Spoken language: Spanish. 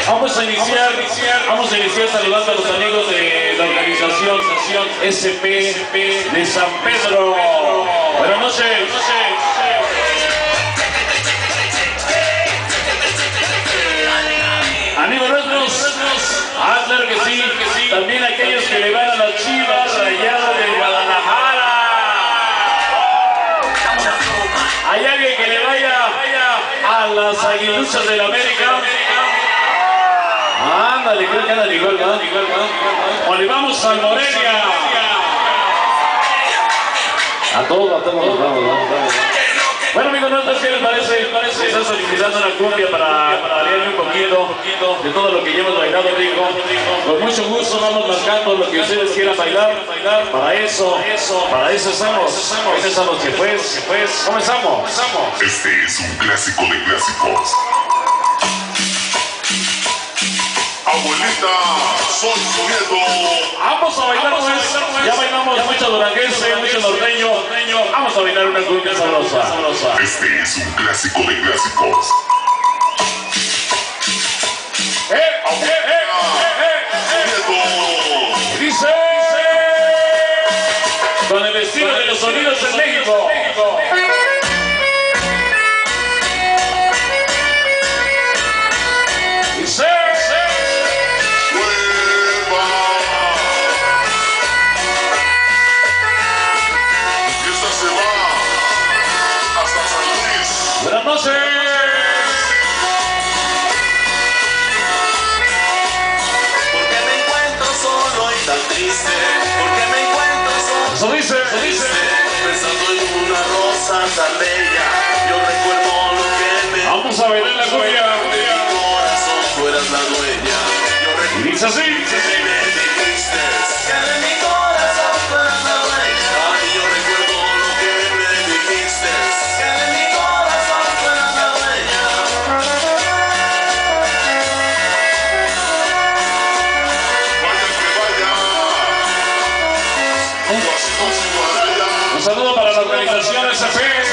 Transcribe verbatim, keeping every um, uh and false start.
Vamos a iniciar, vamos a iniciar saludando a los amigos de la organización S P de San Pedro. Buenas noches. Amigos nuestros, ah, claro que sí, que sí. También aquellos que le van a las Chivas Rayadas de Guadalajara. Hay alguien que le vaya a las Aguiluchas del América. Ándale, creo que andan igual, ¿verdad? Igual, ¿verdad? O le vamos al Morelia. A todos, a todos, vamos, vamos, vamos. Bueno, amigos, ¿no? ¿Qué les parece? parece? Están solicitando una cumbia para, para variarme un poquito de todo lo que llevamos bailado, rico. Con mucho gusto vamos marcando lo que ustedes quieran bailar. Para eso, para eso estamos. En esta noche, pues, pues, comenzamos. Este es un clásico de clásicos. Abuelita, soy su nieto. Vamos a bailar, pues. Ya bailamos mucho duranguense, mucho norteño. Vamos a bailar una cumbia sabrosa. Este es un clásico de clásicos. ¡Eh, eh, eh, eh, eh! Nieto. Dice, con el estilo de los sonidos en México. Dice, buenas noches. Porque me encuentro solo y tan triste. Porque me encuentro solo. Eso dice, eso dice. Pensando en una rosa tan bella. Yo recuerdo lo que me. Vamos a bailar la cumbia. De mi corazón fueras la dueña. Yo recuerdo. Y dice así, dice así. Que me dijiste que de mi corazón fueras la dueña. Ay, yo recuerdo lo que me dijiste. Que de mi corazón fueras la dueña. Vaya que vaya. Tú así con su guaraya. Un saludo para la organización S P.